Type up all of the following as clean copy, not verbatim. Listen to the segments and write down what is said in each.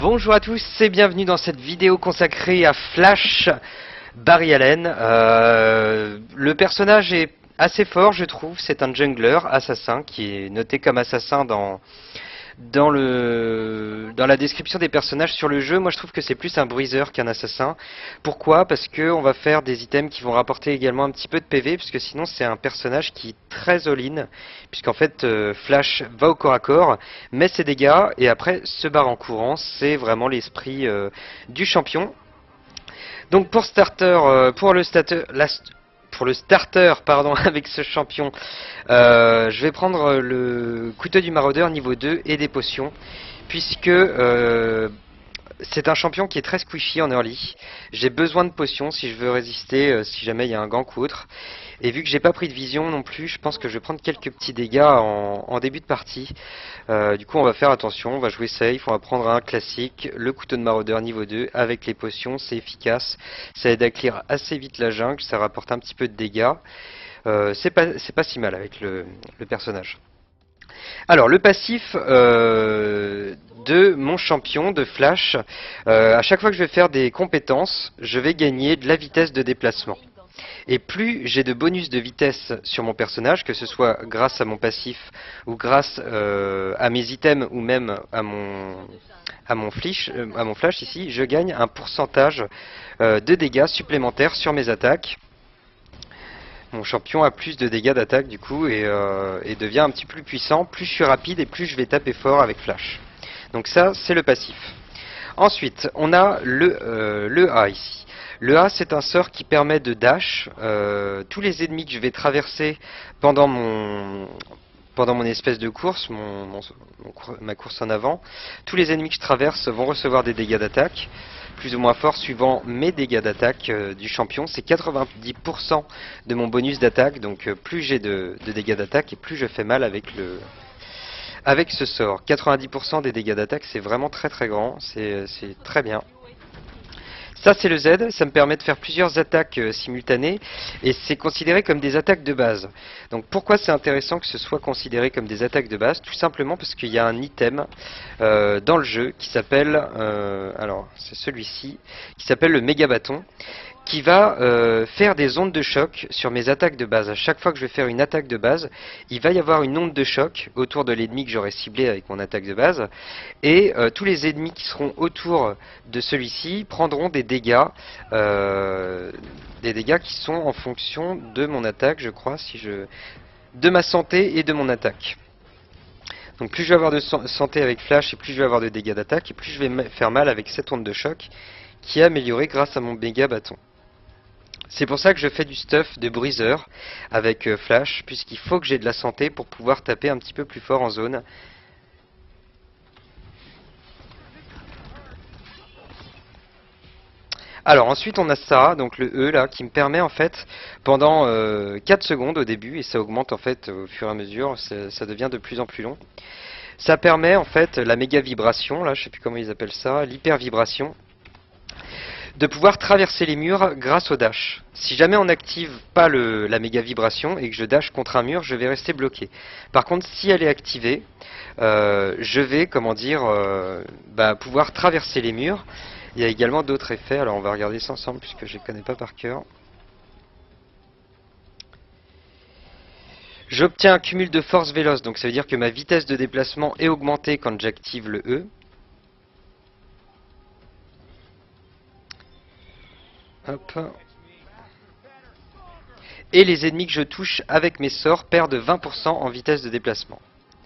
Bonjour à tous et bienvenue dans cette vidéo consacrée à Flash Barry Allen. Le personnage est assez fort, je trouve. C'est un jungler assassin qui est noté comme assassin dans la description des personnages sur le jeu. Moi je trouve que c'est plus un bruiser qu'un assassin. Pourquoi? Parce que on va faire des items qui vont rapporter également un petit peu de PV, puisque sinon c'est un personnage qui est très all-in, puisqu'en fait Flash va au corps à corps, met ses dégâts et après se barre en courant. C'est vraiment l'esprit du champion. Donc pour le starter, pardon, avec ce champion, je vais prendre le couteau du maraudeur niveau 2 et des potions, puisque c'est un champion qui est très squishy en early. J'ai besoin de potions si je veux résister, si jamais il y a un gank ou autre. Et vu que j'ai pas pris de vision non plus, je pense que je vais prendre quelques petits dégâts en début de partie. Du coup on va faire attention, on va jouer safe, on va prendre un classique, le couteau de maraudeur niveau 2 avec les potions, c'est efficace. Ça aide à clear assez vite la jungle, ça rapporte un petit peu de dégâts. C'est pas si mal avec le personnage. Alors le passif de mon champion de Flash, à chaque fois que je vais faire des compétences, je vais gagner de la vitesse de déplacement. Et plus j'ai de bonus de vitesse sur mon personnage, que ce soit grâce à mon passif ou grâce à mes items ou même à mon flash ici, je gagne un pourcentage de dégâts supplémentaires sur mes attaques. Mon champion a plus de dégâts d'attaque du coup et devient un petit peu plus puissant. Plus je suis rapide et plus je vais taper fort avec Flash. Donc ça c'est le passif. Ensuite on a le A ici. Le A c'est un sort qui permet de dash. Tous les ennemis que je vais traverser pendant mon espèce de course, ma course en avant, tous les ennemis que je traverse vont recevoir des dégâts d'attaque, plus ou moins forts suivant mes dégâts d'attaque du champion. C'est 90% de mon bonus d'attaque, donc plus j'ai de dégâts d'attaque et plus je fais mal avec ce sort. 90% des dégâts d'attaque, c'est vraiment très très grand, c'est très bien. Ça c'est le Z, ça me permet de faire plusieurs attaques simultanées et c'est considéré comme des attaques de base. Donc pourquoi c'est intéressant que ce soit considéré comme des attaques de base? Tout simplement parce qu'il y a un item dans le jeu qui s'appelle, alors c'est celui-ci, qui s'appelle le méga bâton, qui va faire des ondes de choc sur mes attaques de base. À chaque fois que je vais faire une attaque de base, il va y avoir une onde de choc autour de l'ennemi que j'aurai ciblé avec mon attaque de base. Et tous les ennemis qui seront autour de celui-ci prendront des dégâts qui sont en fonction de mon attaque, je crois, de ma santé et de mon attaque. Donc plus je vais avoir de santé avec Flash et plus je vais avoir de dégâts d'attaque et plus je vais faire mal avec cette onde de choc qui est améliorée grâce à mon méga bâton. C'est pour ça que je fais du stuff de bruiser avec Flash, puisqu'il faut que j'ai de la santé pour pouvoir taper un petit peu plus fort en zone. Alors ensuite on a ça, donc le E là, qui me permet en fait, pendant 4 secondes au début, et ça augmente en fait au fur et à mesure, ça devient de plus en plus long. Ça permet en fait la méga vibration, là je sais plus comment ils appellent ça, l'hyper vibration, de pouvoir traverser les murs grâce au dash. Si jamais on n'active pas la méga vibration et que je dash contre un mur, je vais rester bloqué. Par contre, si elle est activée, je vais, pouvoir traverser les murs. Il y a également d'autres effets, alors on va regarder ça ensemble puisque je ne les connais pas par cœur. J'obtiens un cumul de force véloce, donc ça veut dire que ma vitesse de déplacement est augmentée quand j'active le E. Hop. Et les ennemis que je touche avec mes sorts perdent 20% en vitesse de déplacement.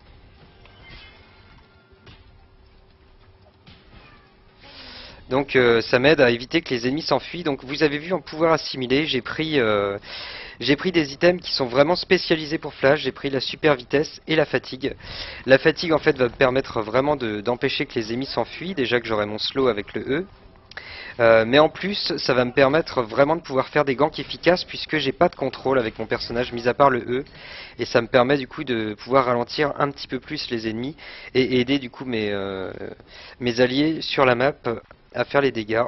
Donc ça m'aide à éviter que les ennemis s'enfuient. Donc vous avez vu en pouvoir assimiler, j'ai pris des items qui sont vraiment spécialisés pour Flash. J'ai pris la super vitesse et la fatigue. La fatigue en fait va me permettre vraiment d'empêcher que les ennemis s'enfuient. Déjà que j'aurai mon slow avec le E. Mais en plus, ça va me permettre vraiment de pouvoir faire des ganks efficaces puisque j'ai pas de contrôle avec mon personnage, mis à part le E. Et ça me permet du coup de pouvoir ralentir un petit peu plus les ennemis et aider du coup mes alliés sur la map à faire les dégâts.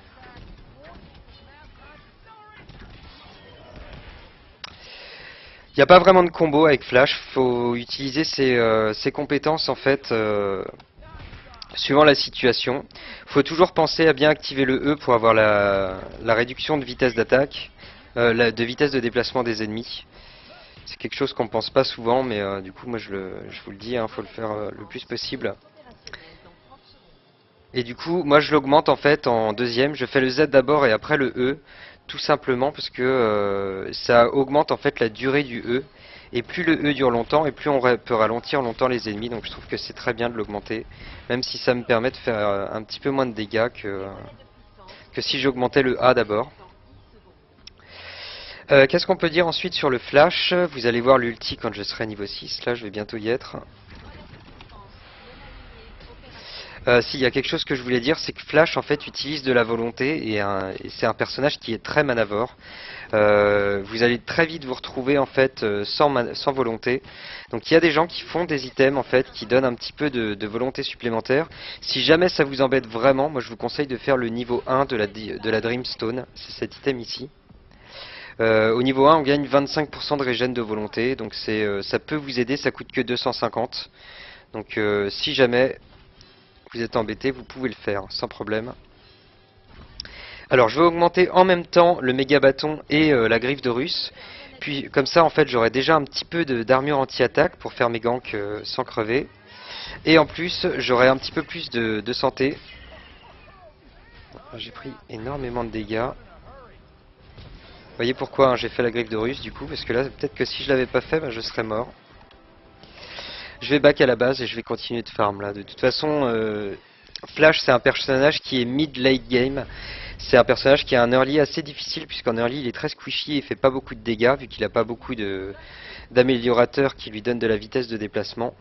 Il n'y a pas vraiment de combo avec Flash, faut utiliser ses compétences en fait suivant la situation. Faut toujours penser à bien activer le E pour avoir la réduction de vitesse d'attaque, de vitesse de déplacement des ennemis. C'est quelque chose qu'on pense pas souvent, mais du coup moi je vous le dis, hein, faut le faire le plus possible. Et du coup, moi je l'augmente en fait en deuxième, je fais le Z d'abord et après le E, tout simplement parce que ça augmente en fait la durée du E, et plus le E dure longtemps, et plus on peut ralentir longtemps les ennemis, donc je trouve que c'est très bien de l'augmenter, même si ça me permet de faire un petit peu moins de dégâts que si j'augmentais le A d'abord. Qu'est-ce qu'on peut dire ensuite sur le flash? Vous allez voir l'ulti quand je serai niveau 6, là je vais bientôt y être. S'il y a quelque chose que je voulais dire, c'est que Flash en fait utilise de la volonté et c'est un personnage qui est très manavore. Vous allez très vite vous retrouver en fait sans volonté. Donc il y a des gens qui font des items en fait qui donnent un petit peu de volonté supplémentaire. Si jamais ça vous embête vraiment, moi je vous conseille de faire le niveau 1 de la Dreamstone, c'est cet item ici. Au niveau 1 on gagne 25% de régène de volonté, donc ça peut vous aider, ça coûte que 250. Donc si jamais vous êtes embêté, vous pouvez le faire sans problème. Alors je vais augmenter en même temps le méga bâton et la griffe de russe. Puis comme ça en fait j'aurai déjà un petit peu d'armure anti-attaque pour faire mes ganks sans crever. Et en plus j'aurai un petit peu plus de santé. J'ai pris énormément de dégâts. Vous voyez pourquoi hein, j'ai fait la griffe de russe du coup, parce que là peut-être que si je l'avais pas fait, ben, je serais mort. Je vais back à la base et je vais continuer de farm là. De toute façon, Flash c'est un personnage qui est mid-late game. C'est un personnage qui a un early assez difficile puisqu'en early il est très squishy et fait pas beaucoup de dégâts vu qu'il n'a pas beaucoup d'améliorateurs qui lui donnent de la vitesse de déplacement.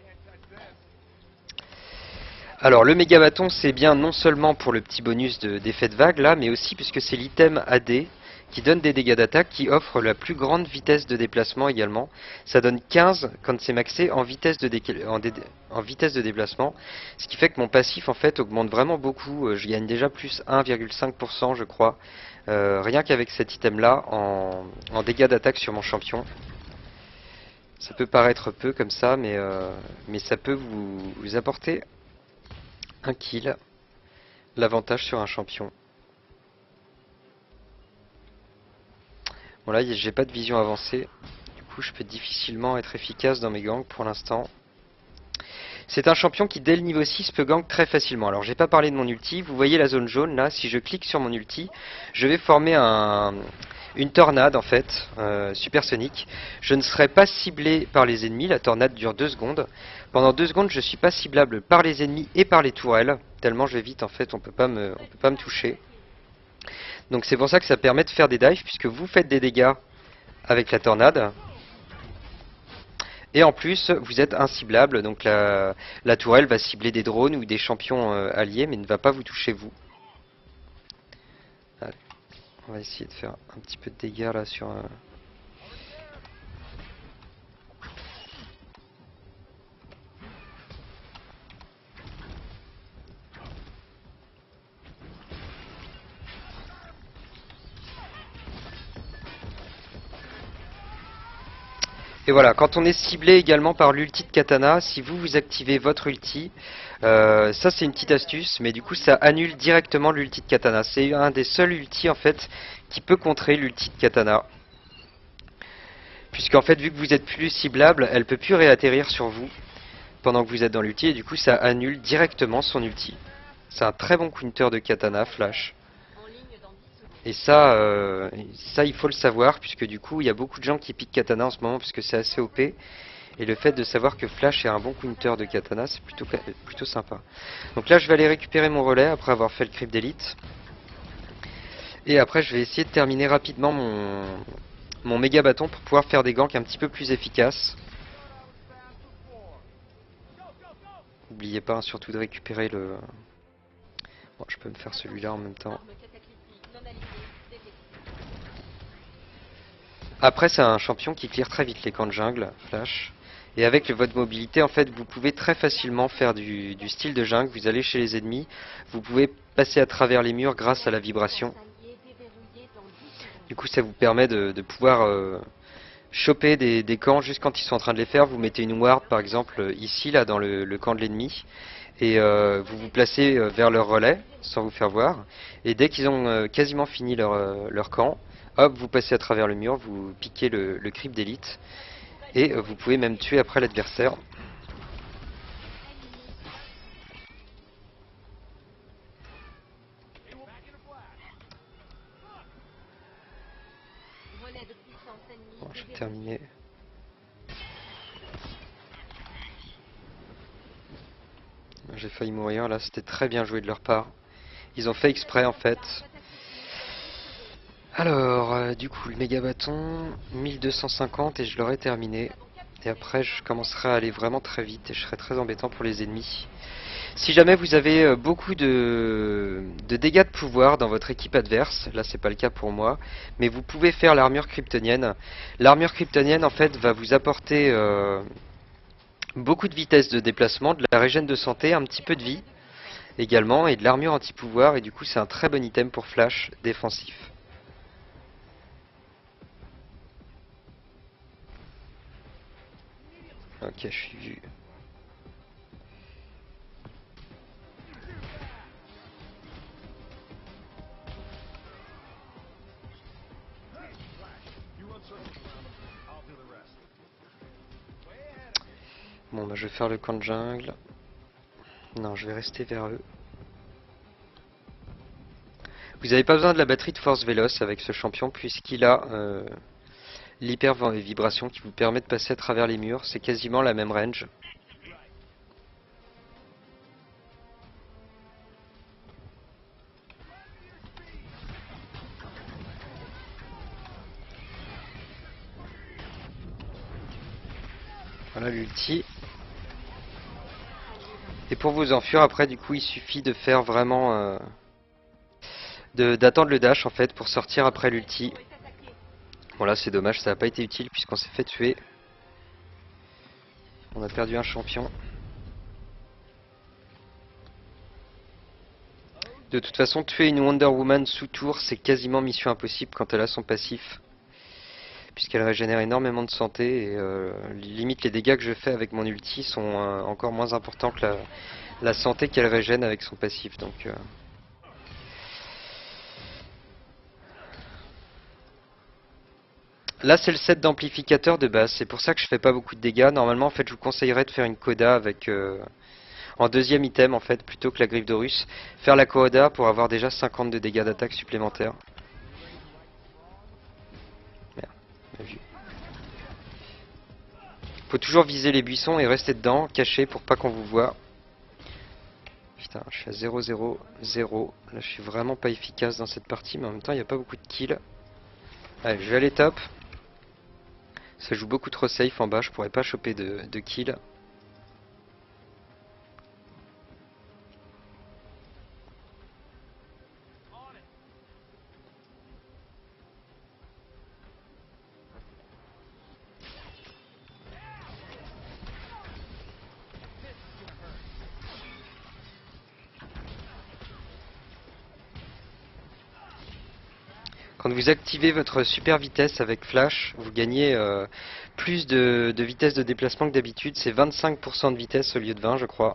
Alors le méga bâton c'est bien non seulement pour le petit bonus d'effet de vague là, mais aussi puisque c'est l'item AD qui donne des dégâts d'attaque, qui offre la plus grande vitesse de déplacement également. Ça donne 15 quand c'est maxé en vitesse de déplacement, ce qui fait que mon passif en fait augmente vraiment beaucoup. Je gagne déjà plus 1,5% je crois, rien qu'avec cet item là en dégâts d'attaque sur mon champion. Ça peut paraître peu comme ça, mais ça peut vous apporter un kill, l'avantage sur un champion. Bon là j'ai pas de vision avancée, du coup je peux difficilement être efficace dans mes ganks pour l'instant. C'est un champion qui dès le niveau 6 peut gank très facilement. Alors j'ai pas parlé de mon ulti, vous voyez la zone jaune là, si je clique sur mon ulti, je vais former une tornade en fait, supersonique. Je ne serai pas ciblé par les ennemis, la tornade dure 2 secondes. Pendant 2 secondes je suis pas ciblable par les ennemis et par les tourelles, tellement je vais vite en fait, on peut pas me toucher. Donc c'est pour ça que ça permet de faire des dives, puisque vous faites des dégâts avec la tornade. Et en plus, vous êtes inciblable, donc la tourelle va cibler des drones ou des champions alliés, mais ne va pas vous toucher vous. Allez, on va essayer de faire un petit peu de dégâts là sur... Et voilà, quand on est ciblé également par l'ulti de katana, si vous activez votre ulti, ça c'est une petite astuce, mais du coup ça annule directement l'ulti de katana. C'est un des seuls ultis en fait qui peut contrer l'ulti de katana. Puisqu'en fait vu que vous êtes plus ciblable, elle peut plus réatterrir sur vous pendant que vous êtes dans l'ulti, et du coup ça annule directement son ulti. C'est un très bon counter de katana, Flash. Et ça, il faut le savoir, puisque du coup, il y a beaucoup de gens qui piquent katana en ce moment, puisque c'est assez OP. Et le fait de savoir que Flash est un bon counter de katana, c'est plutôt sympa. Donc là, je vais aller récupérer mon relais, après avoir fait le creep d'élite. Et après, je vais essayer de terminer rapidement mon méga bâton pour pouvoir faire des ganks un petit peu plus efficaces. N'oubliez pas, hein, surtout de récupérer le... Bon, je peux me faire celui-là en même temps. Après, c'est un champion qui clear très vite les camps de jungle, Flash. Et avec votre mobilité, en fait, vous pouvez très facilement faire du style de jungle. Vous allez chez les ennemis, vous pouvez passer à travers les murs grâce à la vibration. Du coup, ça vous permet de pouvoir choper des camps juste quand ils sont en train de les faire. Vous mettez une ward par exemple ici là dans le camp de l'ennemi et vous vous placez vers leur relais sans vous faire voir. Et dès qu'ils ont quasiment fini leur camp, hop, vous passez à travers le mur, vous piquez le creep d'élite et vous pouvez même tuer après l'adversaire. Bon, j'ai terminé. J'ai failli mourir là, c'était très bien joué de leur part. Ils ont fait exprès en fait. Alors, du coup, le méga bâton, 1250 et je l'aurai terminé. Et après, je commencerai à aller vraiment très vite et je serai très embêtant pour les ennemis. Si jamais vous avez beaucoup de dégâts de pouvoir dans votre équipe adverse, là c'est pas le cas pour moi, mais vous pouvez faire l'armure kryptonienne. L'armure kryptonienne en fait va vous apporter beaucoup de vitesse de déplacement, de la régène de santé, un petit peu de vie également et de l'armure anti-pouvoir et du coup c'est un très bon item pour flash défensif. Ok, je suis vu. Bon bah je vais faire le camp de jungle. Non, je vais rester vers eux. Vous n'avez pas besoin de la batterie de force véloce avec ce champion puisqu'il a l'hyper vibration qui vous permet de passer à travers les murs. C'est quasiment la même range. Voilà l'ulti. Et pour vous enfuir après du coup il suffit de faire vraiment d'attendre le dash en fait pour sortir après l'ulti. Bon là c'est dommage, ça n'a pas été utile puisqu'on s'est fait tuer. On a perdu un champion. De toute façon tuer une Wonder Woman sous tour c'est quasiment mission impossible quand elle a son passif. Puisqu'elle régénère énormément de santé et limite les dégâts que je fais avec mon ulti sont encore moins importants que la santé qu'elle régène avec son passif. Donc là c'est le set d'amplificateur de base, c'est pour ça que je fais pas beaucoup de dégâts. Normalement en fait je vous conseillerais de faire une coda avec en deuxième item en fait plutôt que la griffe d'Horus. Faire la coda pour avoir déjà 50 de dégâts d'attaque supplémentaires. Merde, mal vu. Faut toujours viser les buissons et rester dedans, caché pour pas qu'on vous voit. Putain, je suis à 0-0-0. Là, je suis vraiment pas efficace dans cette partie, mais en même temps, il n'y a pas beaucoup de kills. Allez, je vais aller top. Ça joue beaucoup trop safe en bas, je pourrais pas choper de kills. Quand vous activez votre super vitesse avec Flash, vous gagnez plus de vitesse de déplacement que d'habitude. C'est 25% de vitesse au lieu de 20, je crois.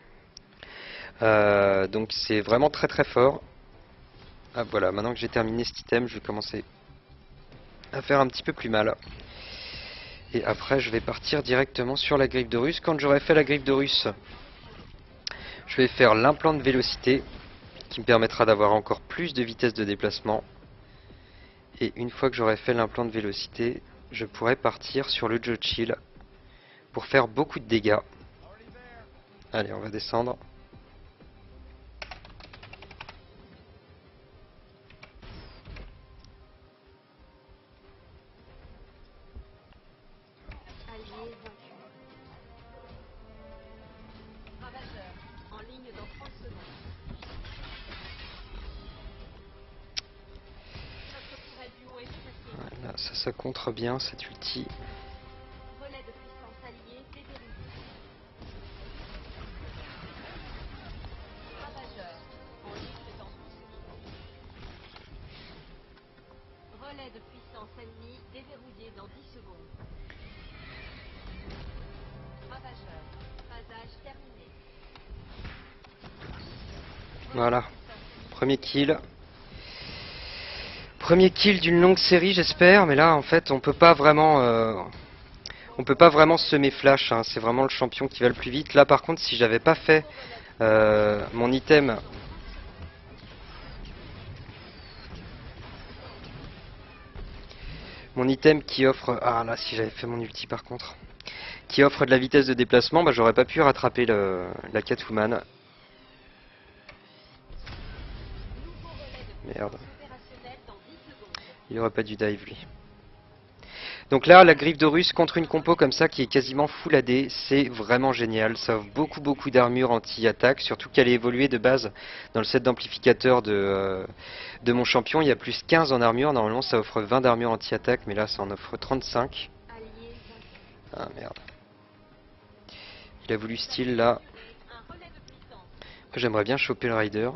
Donc c'est vraiment très très fort. Ah voilà, maintenant que j'ai terminé cet item, je vais commencer à faire un petit peu plus mal. Et après, je vais partir directement sur la griffe d'Horus. Quand j'aurai fait la griffe d'Horus, je vais faire l'implant de vélocité, qui me permettra d'avoir encore plus de vitesse de déplacement. Et une fois que j'aurai fait l'implant de vélocité, je pourrai partir sur le Joe Chill pour faire beaucoup de dégâts. Allez, on va descendre. Voilà, ça contre bien cette ulti. relais de puissance ennemi déverrouillé dans 10 secondes. Ravageur. Phasage terminé. Voilà. Premier kill. Premier kill d'une longue série, j'espère. Mais là, en fait, on peut pas vraiment semer flash. Hein. C'est vraiment le champion qui va le plus vite. Là, par contre, si j'avais pas fait mon item. Mon item qui offre... Ah là, si j'avais fait mon ulti par contre. Qui offre de la vitesse de déplacement, bah j'aurais pas pu rattraper la Catwoman. Merde. Il aurait pas dû dive lui. Donc là, la griffe d'Horus contre une compo comme ça qui est quasiment full AD, c'est vraiment génial. Ça offre beaucoup d'armure anti-attaque, surtout qu'elle est évoluée de base dans le set d'amplificateur de mon champion. Il y a plus 15 en armure, normalement ça offre 20 d'armure anti-attaque, mais là ça en offre 35. Ah merde. Il a voulu style là. J'aimerais bien choper le rider.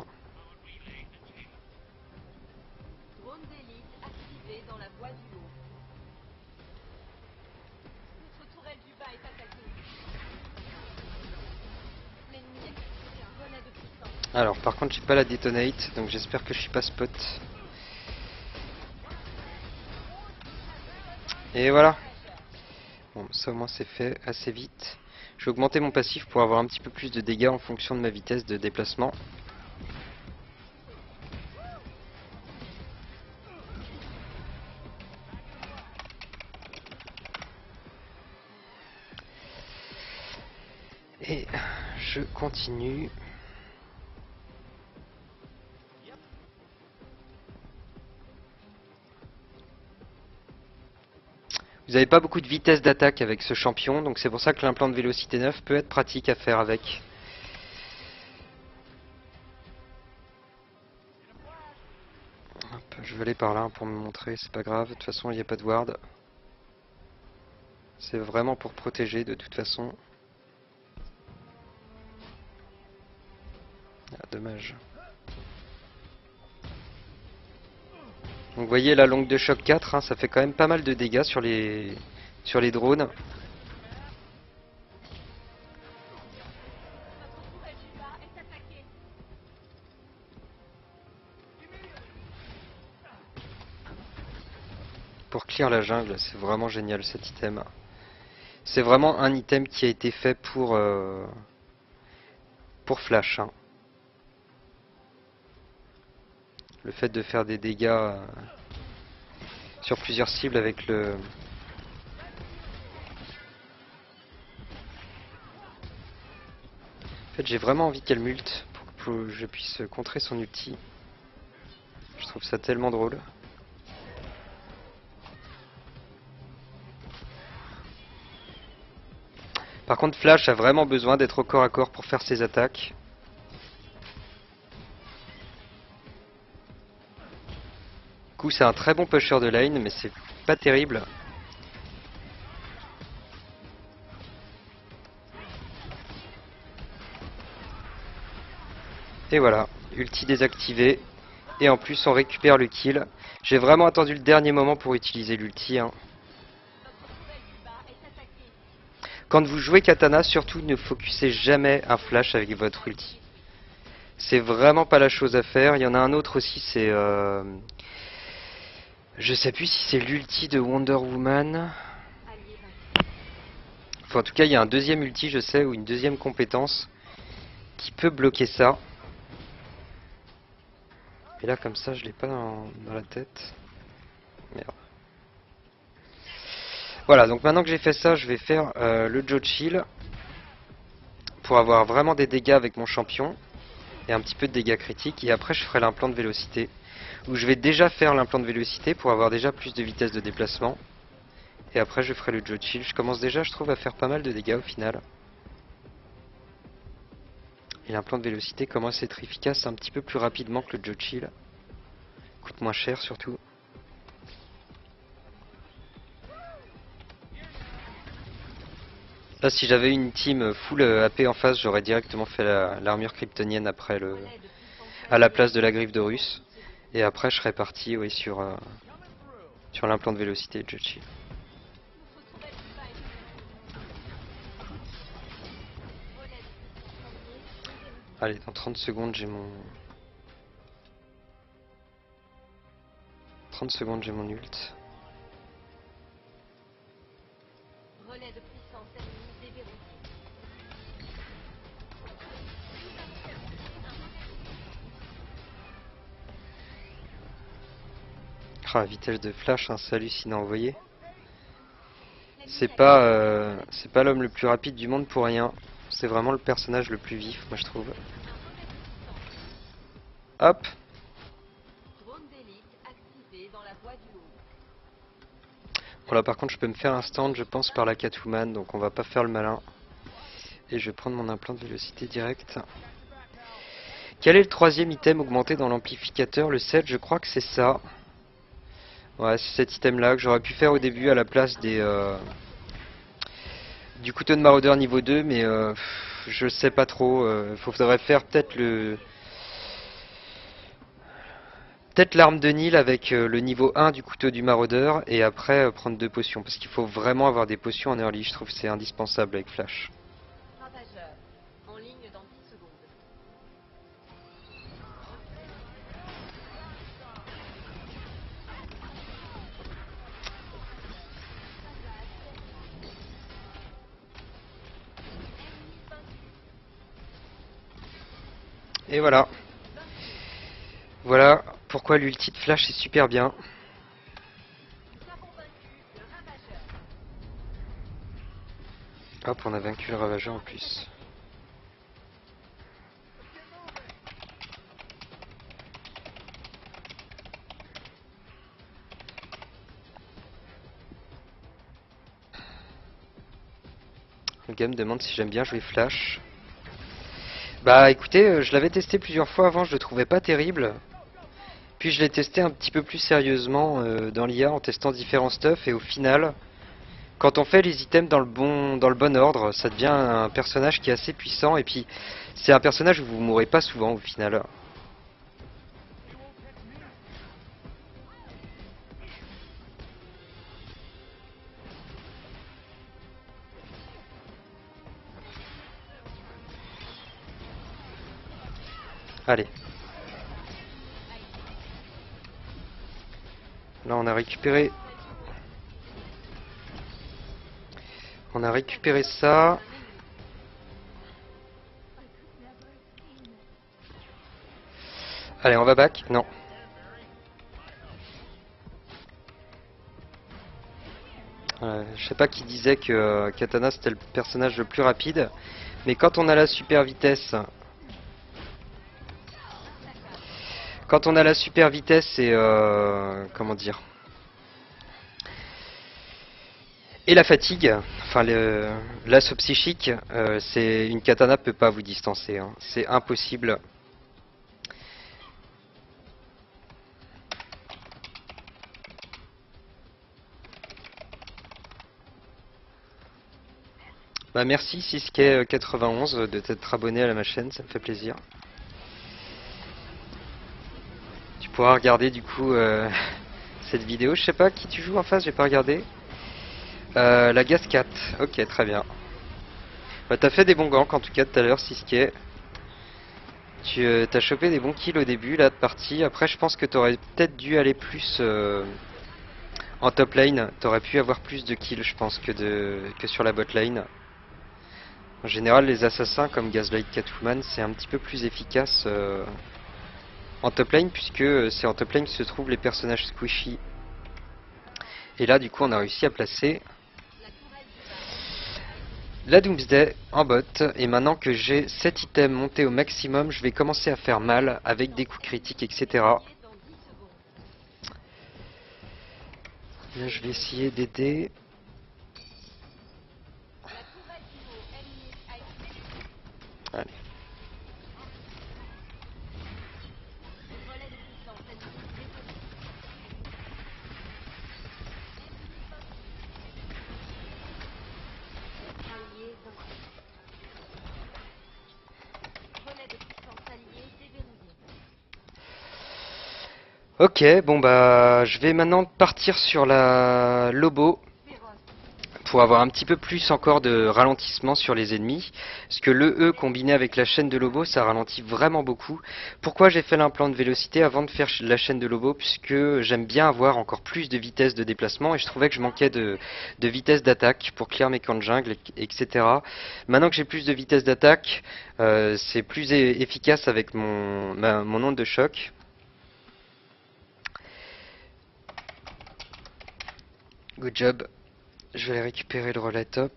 Alors par contre j'ai pas la détonate, donc j'espère que je suis pas spot. Et voilà. Bon, ça au moins c'est fait assez vite. Je vais augmenter mon passif pour avoir un petit peu plus de dégâts en fonction de ma vitesse de déplacement. Et je continue. Vous n'avez pas beaucoup de vitesse d'attaque avec ce champion, donc c'est pour ça que l'implant de vélocité 9 peut être pratique à faire avec. Hop, je vais aller par là pour me montrer, c'est pas grave, de toute façon il n'y a pas de ward. C'est vraiment pour protéger de toute façon. Ah, dommage. Donc vous voyez la longue de choc 4, hein, ça fait quand même pas mal de dégâts sur les drones. Pour clear la jungle, c'est vraiment génial cet item. C'est vraiment un item qui a été fait pour Flash. Hein. Le fait de faire des dégâts sur plusieurs cibles avec le... En fait, j'ai vraiment envie qu'elle multe pour que je puisse contrer son ulti. Je trouve ça tellement drôle. Par contre, Flash a vraiment besoin d'être au corps à corps pour faire ses attaques. Du coup, c'est un très bon pusher de lane, mais c'est pas terrible. Et voilà, ulti désactivé. Et en plus, on récupère le kill. J'ai vraiment attendu le dernier moment pour utiliser l'ulti. Hein. Quand vous jouez Katana, surtout ne focussez jamais un flash avec votre ulti. C'est vraiment pas la chose à faire. Il y en a un autre aussi, c'est... Je sais plus si c'est l'ulti de Wonder Woman. Enfin, en tout cas, il y a un deuxième ulti, je sais, ou une deuxième compétence qui peut bloquer ça. Et là, comme ça, je l'ai pas dans la tête. Merde. Voilà, donc maintenant que j'ai fait ça, je vais faire le Joe Chill pour avoir vraiment des dégâts avec mon champion et un petit peu de dégâts critiques. Et après, je ferai l'implant de vélocité, où je vais déjà faire l'implant de vélocité pour avoir déjà plus de vitesse de déplacement. Et après, je ferai le Joe Chill. Je commence déjà, je trouve, à faire pas mal de dégâts au final. Et l'implant de vélocité commence à être efficace un petit peu plus rapidement que le Joe Chill. Coûte moins cher surtout. Là, si j'avais une team full AP en face, j'aurais directement fait l'armure kryptonienne après à la place de la griffe d'Horus. Et après, je serais parti oui, sur Enfin, l'implant de vélocité de Jochi. Allez, dans 30 secondes, j'ai mon... 30 secondes, j'ai mon ult. Relais de puissance ennemie déverrouillé. Ah, la vitesse de flash, hein, c'est hallucinant, vous voyez. C'est pas l'homme le plus rapide du monde pour rien. C'est vraiment le personnage le plus vif, moi je trouve. Hop. Drone d'élite activé dans la voie du haut. Bon là par contre je peux me faire un stand je pense par la Catwoman, donc on va pas faire le malin. Et je vais prendre mon implant de vélocité direct. Quel est le troisième item augmenté dans l'amplificateur? Le 7, je crois que c'est ça. Ouais, c'est cet item là que j'aurais pu faire au début à la place du couteau de maraudeur niveau 2, mais je sais pas trop. Faudrait faire peut-être l'arme de Nil avec le niveau 1 du couteau du maraudeur et après prendre 2 potions. Parce qu'il faut vraiment avoir des potions en early, je trouve que c'est indispensable avec Flash. Ravageur. En ligne dans 10 secondes. Et voilà. Voilà pourquoi l'ulti de Flash est super bien. Nous avons vaincu le ravageur. Hop, on a vaincu le ravageur en plus. Le gars me demande si j'aime bien jouer Flash. Bah écoutez, je l'avais testé plusieurs fois avant, je le trouvais pas terrible. Puis je l'ai testé un petit peu plus sérieusement dans l'IA en testant différents stuff et au final, quand on fait les items dans le bon ordre, ça devient un personnage qui est assez puissant et puis c'est un personnage où vous mourrez pas souvent au final. Allez. Là on a récupéré. On a récupéré ça. Allez, on va back. Non. Je sais pas qui disait que Katana c'était le personnage le plus rapide, mais quand on a la super vitesse, et comment dire, et la fatigue, enfin l'assaut psychique, c'est une katana peut pas vous distancer, hein. C'est impossible. Bah merci Siskey91 de t'être abonné à ma chaîne, ça me fait plaisir. Tu pourras regarder du coup cette vidéo. Je sais pas qui tu joues en face, j'ai pas regardé. La Gascat, ok très bien. Bah t'as fait des bons ganks en tout cas tout à l'heure Siskey. Tu t'as chopé des bons kills au début là de partie. Après je pense que t'aurais peut-être dû aller plus en top lane. T'aurais pu avoir plus de kills je pense que sur la bot lane. En général, les assassins comme Gaslight Catwoman, c'est un petit peu plus efficace en top lane, puisque c'est en top lane que se trouvent les personnages squishy. Et là, du coup, on a réussi à placer la Doomsday en bot. Et maintenant que j'ai 7 items montés au maximum, je vais commencer à faire mal avec des coups critiques, etc. Là, je vais essayer d'aider. Allez. Ok, bon bah je vais maintenant partir sur la Lobo pour avoir un petit peu plus encore de ralentissement sur les ennemis. Parce que le E combiné avec la chaîne de Lobo, ça ralentit vraiment beaucoup. Pourquoi j'ai fait l'implant de vélocité avant de faire la chaîne de Lobo? Puisque j'aime bien avoir encore plus de vitesse de déplacement et je trouvais que je manquais de vitesse d'attaque pour clear mes camps de jungle, etc. Maintenant que j'ai plus de vitesse d'attaque, c'est plus efficace avec mon onde de choc. Good job. Je vais aller récupérer le relais top.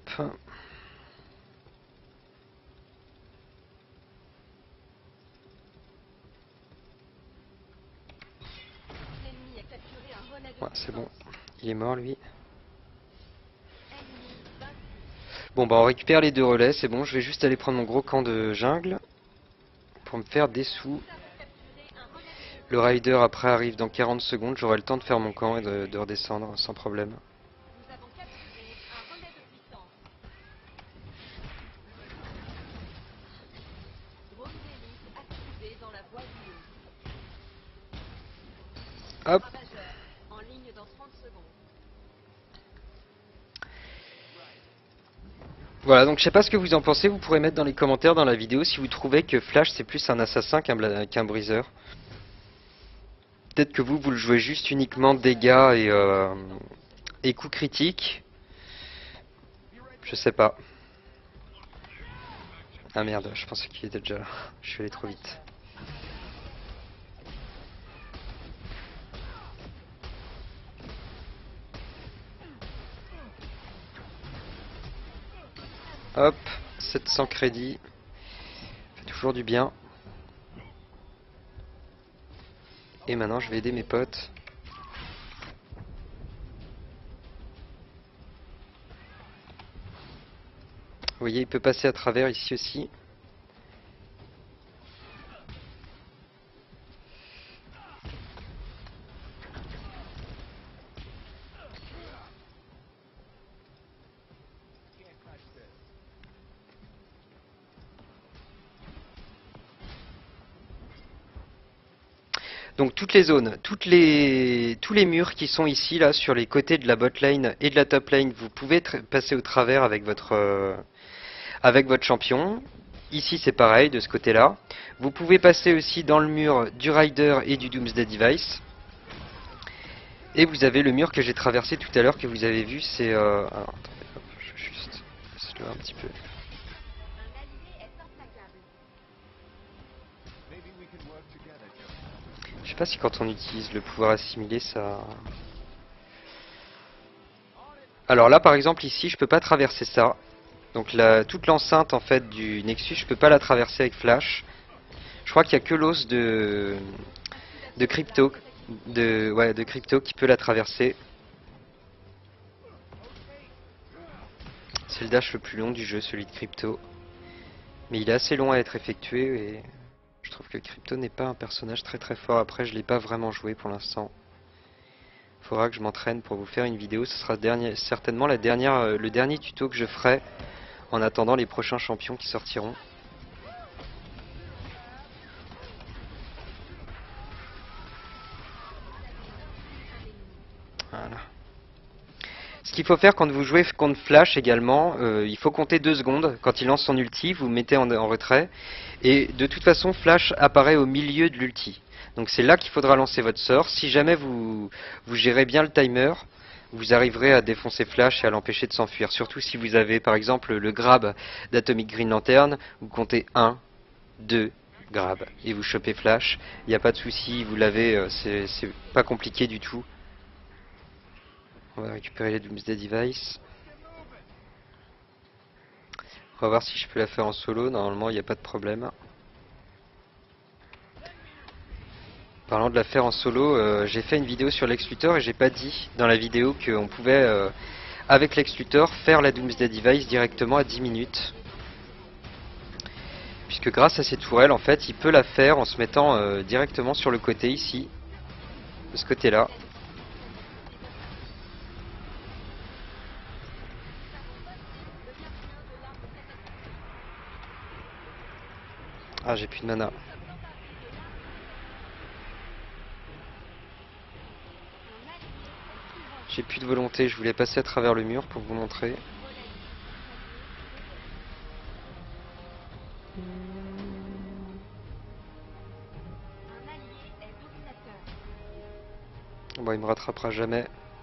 L'ennemi a capturé un relais de Ouais, c'est bon. puissance. Il est mort lui. Ennemi vaincu. Bon bah on récupère les deux relais, c'est bon. Je vais juste aller prendre mon gros camp de jungle pour me faire des sous. Nous avons capturé un relais de contrôle. Le rider après arrive dans 40 secondes. J'aurai le temps de faire mon camp et de redescendre sans problème. Nous avons capturé un relais de puissance. Drone d'élite activé dans la voie du haut. Hop. Ravageur en ligne dans 30 secondes. Voilà, donc je sais pas ce que vous en pensez. Vous pourrez mettre dans les commentaires dans la vidéo si vous trouvez que Flash c'est plus un assassin qu'un briseur. Peut-être que vous le jouez juste uniquement dégâts et coups critiques. Je sais pas. Ah merde, je pensais qu'il était déjà là. Je suis allé trop vite. Hop, 700 crédits. Fait toujours du bien. Et maintenant, je vais aider mes potes. Vous voyez, il peut passer à travers ici aussi. Donc toutes les zones, tous les murs qui sont ici, là, sur les côtés de la bot lane et de la top lane, vous pouvez passer au travers avec votre champion. Ici c'est pareil, de ce côté-là. Vous pouvez passer aussi dans le mur du Rider et du Doomsday Device. Et vous avez le mur que j'ai traversé tout à l'heure, que vous avez vu, c'est... Alors, attendez, hop, je vais juste slow un petit peu. Un allié est implacable. Je sais pas si quand on utilise le pouvoir assimilé, ça... Alors là, par exemple, ici, je peux pas traverser ça. Donc toute l'enceinte en fait du Nexus, je peux pas la traverser avec Flash. Je crois qu'il y a que l'os de Crypto, de Crypto qui peut la traverser. C'est le dash le plus long du jeu, celui de Crypto. Mais il est assez long à être effectué et je trouve que Crypto n'est pas un personnage très très fort. Après, je l'ai pas vraiment joué pour l'instant. Faudra que je m'entraîne pour vous faire une vidéo. Ce sera certainement le dernier tuto que je ferai en attendant les prochains champions qui sortiront. Voilà. Ce qu'il faut faire quand vous jouez contre Flash également, il faut compter 2 secondes. Quand il lance son ulti, vous mettez en retrait. Et de toute façon, Flash apparaît au milieu de l'ulti. Donc c'est là qu'il faudra lancer votre sort. Si jamais vous gérez bien le timer, vous arriverez à défoncer Flash et à l'empêcher de s'enfuir. Surtout si vous avez par exemple le grab d'Atomic Green Lantern, vous comptez 1, 2, grab, et vous chopez Flash. Il n'y a pas de souci, vous l'avez, c'est pas compliqué du tout. On va récupérer les Doomsday Device. On va voir si je peux la faire en solo. Normalement, il n'y a pas de problème. Parlant de la faire en solo, j'ai fait une vidéo sur Lex Luthor et j'ai pas dit dans la vidéo qu'on pouvait, avec Lex Luthor, faire la Doomsday Device directement à 10 minutes. Puisque grâce à ces tourelles, en fait, il peut la faire en se mettant directement sur le côté ici, de ce côté-là. Ah, j'ai plus de mana. J'ai plus de volonté, je voulais passer à travers le mur pour vous montrer. Un allié est dominateur. Bon, il me rattrapera jamais.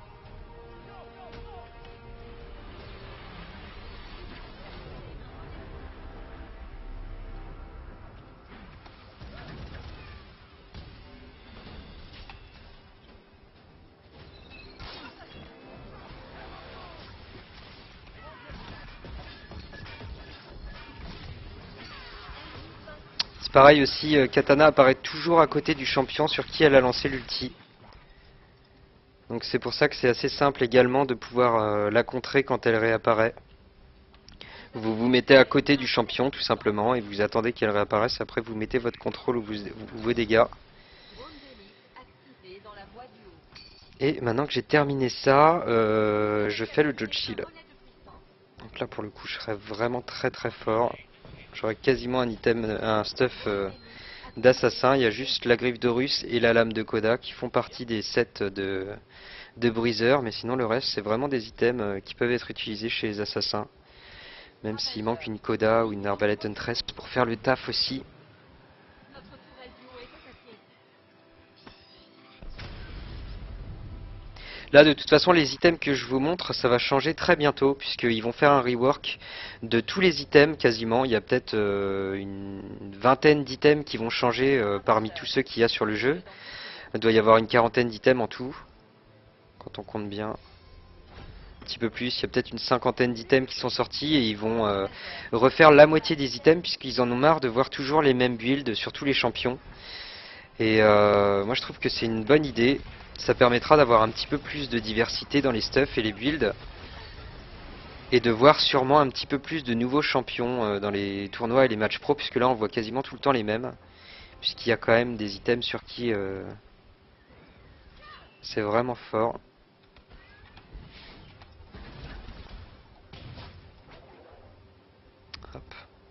C'est pareil aussi, Katana apparaît toujours à côté du champion sur qui elle a lancé l'ulti. Donc c'est pour ça que c'est assez simple également de pouvoir la contrer quand elle réapparaît. Vous vous mettez à côté du champion tout simplement et vous attendez qu'elle réapparaisse. Après vous mettez votre contrôle ou vos dégâts. Drone d'élite activé dans la voie du haut. Et maintenant que j'ai terminé ça, je fais le Jochi là. Bonnet de puissance. Donc là pour le coup je serais vraiment très très fort. J'aurais quasiment un item, un stuff d'assassin. Il y a juste la griffe d'Horus et la lame de Koda qui font partie des sets de Breezer. Mais sinon le reste c'est vraiment des items qui peuvent être utilisés chez les assassins. Même s'il manque une Koda ou une arbalète Huntress pour faire le taf aussi. Notre tourelle du haut est attaquée. Là, de toute façon, les items que je vous montre, ça va changer très bientôt, puisqu'ils vont faire un rework de tous les items quasiment. Il y a peut-être une vingtaine d'items qui vont changer parmi tous ceux qu'il y a sur le jeu. Il doit y avoir une quarantaine d'items en tout, quand on compte bien. Un petit peu plus, il y a peut-être une cinquantaine d'items qui sont sortis et ils vont refaire la moitié des items, puisqu'ils en ont marre de voir toujours les mêmes builds sur tous les champions. Et moi je trouve que c'est une bonne idée. Ça permettra d'avoir un petit peu plus de diversité dans les stuffs et les builds. Et de voir sûrement un petit peu plus de nouveaux champions dans les tournois et les matchs pro, puisque là on voit quasiment tout le temps les mêmes. Puisqu'il y a quand même des items sur qui c'est vraiment fort. Hop.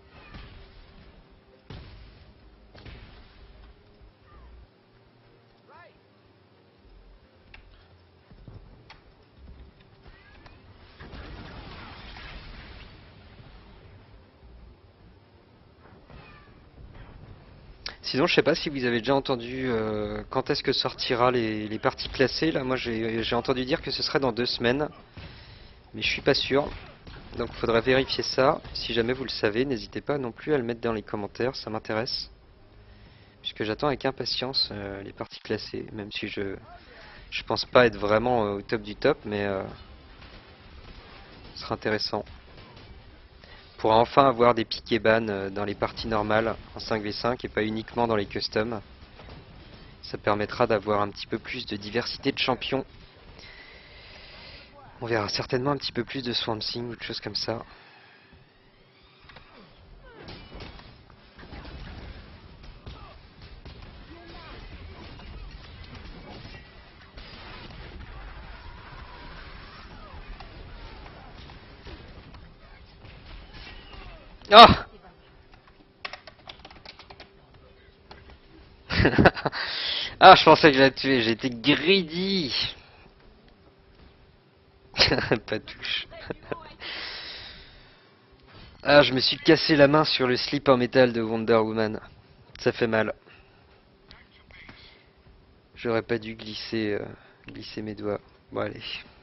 Sinon, je sais pas si vous avez déjà entendu quand est-ce que sortira les parties classées. Là, moi, j'ai entendu dire que ce serait dans 2 semaines, mais je suis pas sûr. Donc, il faudra vérifier ça. Si jamais vous le savez, n'hésitez pas non plus à le mettre dans les commentaires, ça m'intéresse. Puisque j'attends avec impatience les parties classées, même si je pense pas être vraiment au top du top, mais ce sera intéressant. On pourra enfin avoir des pick et ban dans les parties normales en 5v5 et pas uniquement dans les customs. Ça permettra d'avoir un petit peu plus de diversité de champions. On verra certainement un petit peu plus de Swamp Thing ou de choses comme ça. Ah Ah, je pensais que je l'ai tué, j'ai été greedy. Pas touche. Ah, je me suis cassé la main sur le slip en métal de Wonder Woman. Ça fait mal. J'aurais pas dû glisser mes doigts. Bon, allez.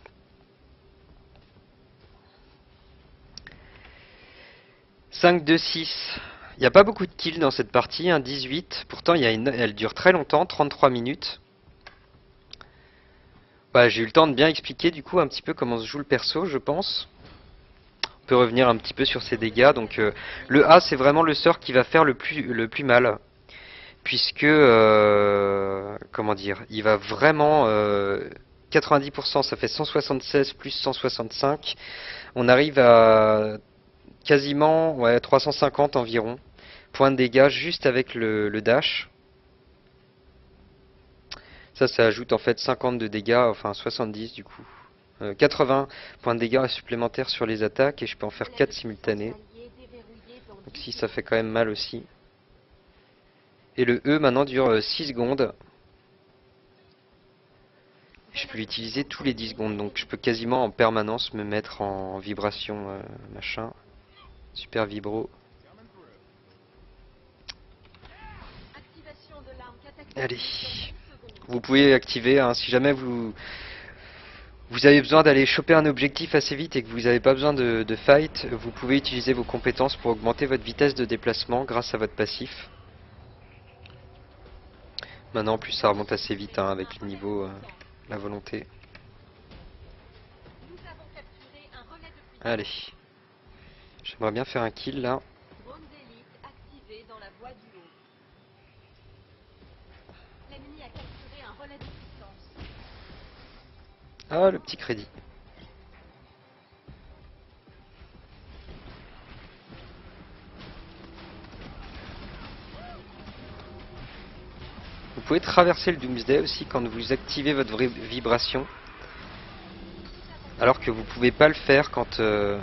« 5-2-6 ». Il n'y a pas beaucoup de kills dans cette partie, hein, 18. Pourtant, elle dure très longtemps, 33 minutes. Bah, j'ai eu le temps de bien expliquer du coup un petit peu comment se joue le perso, je pense. On peut revenir un petit peu sur ses dégâts. Donc le A, c'est vraiment le sort qui va faire le plus mal. Puisque, comment dire, il va vraiment... 90%, ça fait 176 plus 165. On arrive à quasiment 350 environ points de dégâts juste avec le dash. Ça ajoute en fait 50 de dégâts, enfin 70 du coup. 80 points de dégâts supplémentaires sur les attaques et je peux en faire 4 simultanés. Donc si ça fait quand même mal aussi. Et le E maintenant dure 6 secondes. Je peux l'utiliser tous les 10 secondes, donc je peux quasiment en permanence me mettre en vibration, machin. Super vibro. Activation de l'arme cataclysmique Allez. dans 10 secondes. Vous pouvez activer, hein, si jamais vous avez besoin d'aller choper un objectif assez vite et que vous n'avez pas besoin de fight, vous pouvez utiliser vos compétences pour augmenter votre vitesse de déplacement grâce à votre passif. Maintenant, en plus, ça remonte assez vite hein, avec le niveau, la volonté. Nous avons capturé un relais de puissance. Allez. J'aimerais bien faire un kill là. Drone d'élite activé dans la voie du haut. L'ennemi a capturé un relais de puissance. Ah, le petit crédit. Vous pouvez traverser le Doomsday aussi quand vous activez votre vraie vibration. Alors que vous pouvez pas le faire quand...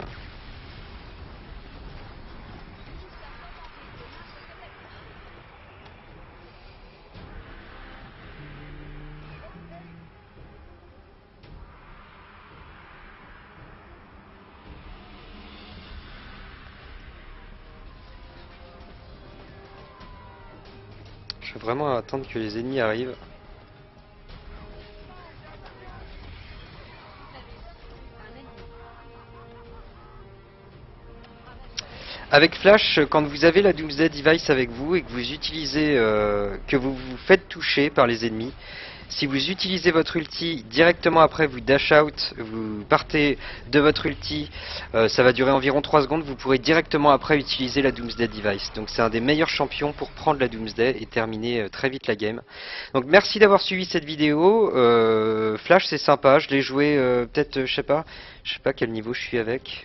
Je vais vraiment attendre que les ennemis arrivent. Avec Flash, quand vous avez la Doomsday Device avec vous et que vous utilisez, que vous vous faites toucher par les ennemis, si vous utilisez votre ulti directement après, vous dash out, vous partez de votre ulti, ça va durer environ 3 secondes, vous pourrez directement après utiliser la Doomsday Device. Donc c'est un des meilleurs champions pour prendre la Doomsday et terminer très vite la game. Donc merci d'avoir suivi cette vidéo. Flash c'est sympa, je l'ai joué peut-être, je sais pas quel niveau je suis avec.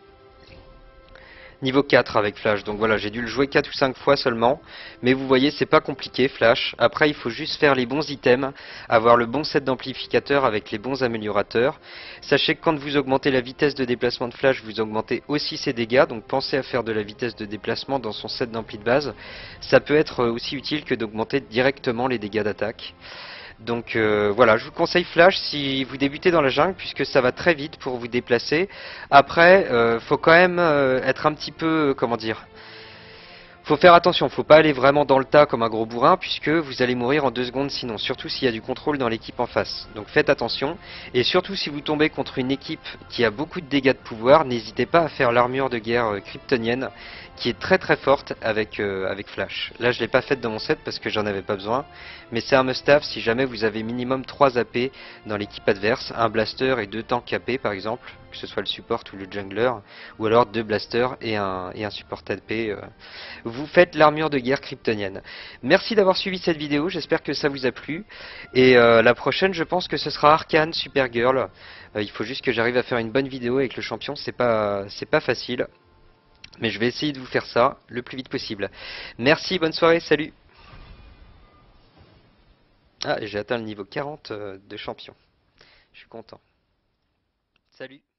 Niveau 4 avec Flash, donc voilà, j'ai dû le jouer 4 ou 5 fois seulement, mais vous voyez, c'est pas compliqué Flash. Après, il faut juste faire les bons items, avoir le bon set d'amplificateurs avec les bons améliorateurs. Sachez que quand vous augmentez la vitesse de déplacement de Flash, vous augmentez aussi ses dégâts, donc pensez à faire de la vitesse de déplacement dans son set d'ampli de base. Ça peut être aussi utile que d'augmenter directement les dégâts d'attaque. Donc voilà, je vous conseille Flash si vous débutez dans la jungle puisque ça va très vite pour vous déplacer. Après, faut quand même être un petit peu, comment dire, faut faire attention, faut pas aller vraiment dans le tas comme un gros bourrin puisque vous allez mourir en 2 secondes sinon, surtout s'il y a du contrôle dans l'équipe en face. Donc faites attention, et surtout si vous tombez contre une équipe qui a beaucoup de dégâts de pouvoir, n'hésitez pas à faire l'armure de guerre kryptonienne qui est très très forte avec Flash. Là je l'ai pas faite dans mon set parce que j'en avais pas besoin, mais c'est un must-have si jamais vous avez minimum 3 AP dans l'équipe adverse, un blaster et 2 tanks AP par exemple, que ce soit le support ou le jungler, ou alors 2 blasters et un support AP. Vous faites l'armure de guerre kryptonienne. Merci d'avoir suivi cette vidéo, j'espère que ça vous a plu. Et la prochaine, je pense que ce sera Arcane Supergirl. Il faut juste que j'arrive à faire une bonne vidéo avec le champion, c'est pas facile. Mais je vais essayer de vous faire ça le plus vite possible. Merci, bonne soirée, salut. Ah, et j'ai atteint le niveau 40 de champion. Je suis content. Salut.